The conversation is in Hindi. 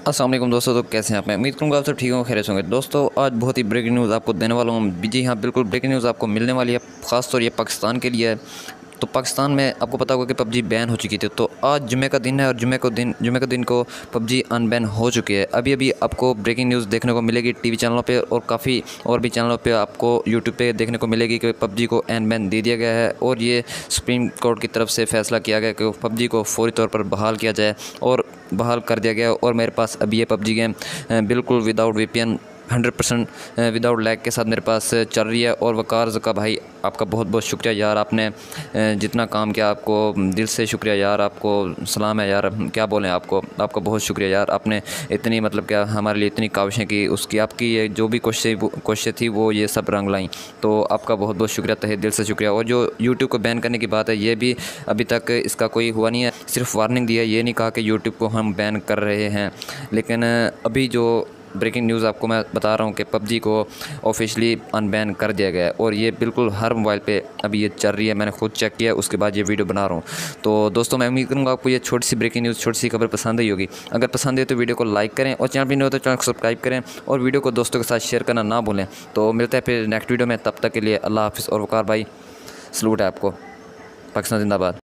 अस्सलाम वालेकुम दोस्तों। तो कैसे हैं आप? मैं उम्मीद करूँगा आप सब ठीक होंगे, खैरियत होंगे। दोस्तों आज बहुत ही ब्रेकिंग न्यूज़ आपको देने वाला हूँ। जी हाँ, बिल्कुल ब्रेकिंग न्यूज़ आपको मिलने वाली है, ख़ासतौर ये पाकिस्तान के लिए है। तो पाकिस्तान में आपको पता होगा कि पबजी बैन हो चुकी थी। तो आज जुमे का दिन है और जुमे के दिन को पबजी अनबैन हो चुकी है। अभी अभी आपको ब्रेकिंग न्यूज़ देखने को मिलेगी टीवी चैनलों पे और काफ़ी और भी चैनलों पे आपको यूट्यूब पे देखने को मिलेगी कि पबजी को अनबैन दे दिया गया है और ये सुप्रीम कोर्ट की तरफ से फ़ैसला किया गया कि पबजी को फौरी तौर पर बहाल किया जाए और बहाल कर दिया गया। और मेरे पास अभी ये पबजी गेम बिल्कुल विदाउट वीपीएन 100% विदाउट लैग के साथ मेरे पास चल रही है। और वकार ज़का भाई, आपका बहुत बहुत शुक्रिया यार, आपने जितना काम किया आपको दिल से शुक्रिया यार, आपको सलाम है यार, क्या बोलें आपको, आपका बहुत शुक्रिया यार। आपने इतनी मतलब क्या हमारे लिए इतनी काविशें की, उसकी आपकी ये जो भी कोशिशें थी वो ये सब रंग लाई। तो आपका बहुत बहुत शुक्रिया, तहे दिल से शुक्रिया। और जो यूट्यूब को बैन करने की बात है, ये भी अभी तक इसका कोई हुआ नहीं है, सिर्फ वार्निंग दी है, ये नहीं कहा कि यूट्यूब को हम बैन कर रहे हैं। लेकिन अभी जो ब्रेकिंग न्यूज़ आपको मैं बता रहा हूँ कि पबजी को ऑफिशियली अनबैन कर दिया गया है और ये बिल्कुल हर मोबाइल पे अभी ये चल रही है। मैंने खुद चेक किया, उसके बाद ये वीडियो बना रहा हूँ। तो दोस्तों मैं उम्मीद करूँगा आपको ये छोटी सी ब्रेकिंग न्यूज़, छोटी सी खबर पसंद आई होगी। अगर पसंद है तो वीडियो को लाइक करें और चैनल पर नहीं हो तो चैनल को सब्सक्राइब करें और वीडियो को दोस्तों के साथ शेयर करना ना भूलें। तो मिलते हैं फिर नेक्स्ट वीडियो में, तब तक के लिए अल्लाह हाफ़िज़। और वकार भाई सलूट है आपको, पाकिस्तान जिंदाबाद।